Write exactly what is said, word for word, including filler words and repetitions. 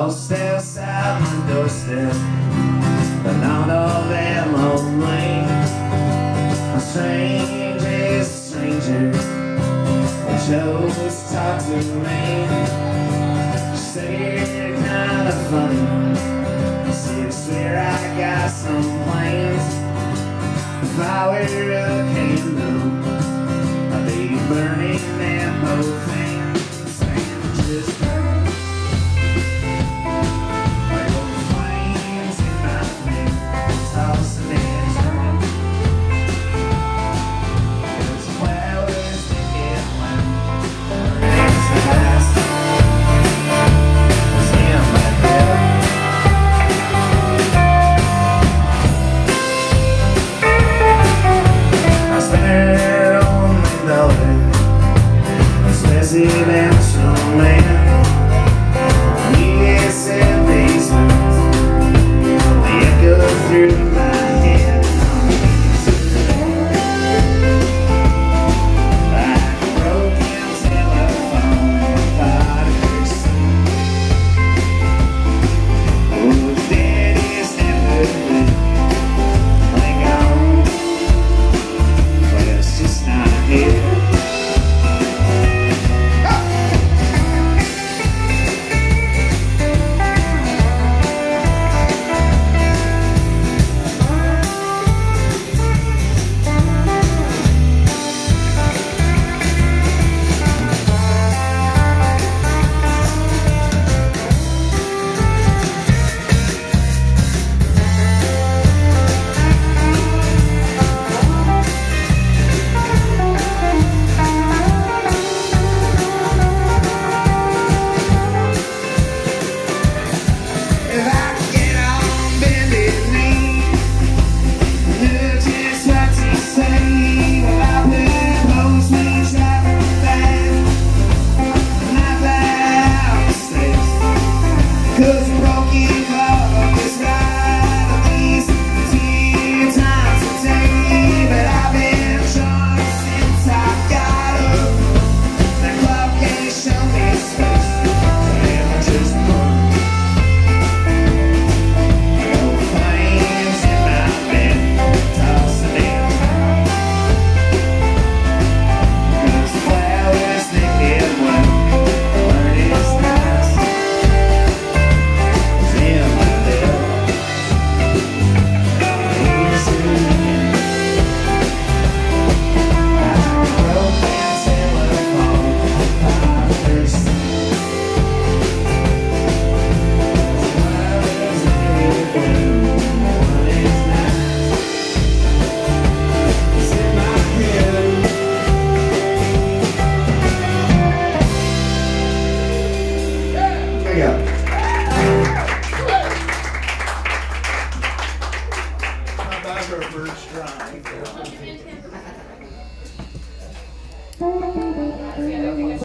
lost outside my doorstep, but not all that lonely. A stranger is a stranger, and chose to talk to me. She said you're kind of funny. She said I swear I got some plans. If I were a candle, I'd be burning them both hands, saying just burn. Like old flames in my face, tossing and turning. There's flowers that get one, burning so fast. It's in my head. I spent only knowing residential man. Yes, and basement, they echo through my head. Like a broken telephone box. Whose daddy's never been like gone. Well, it's just not here. First try.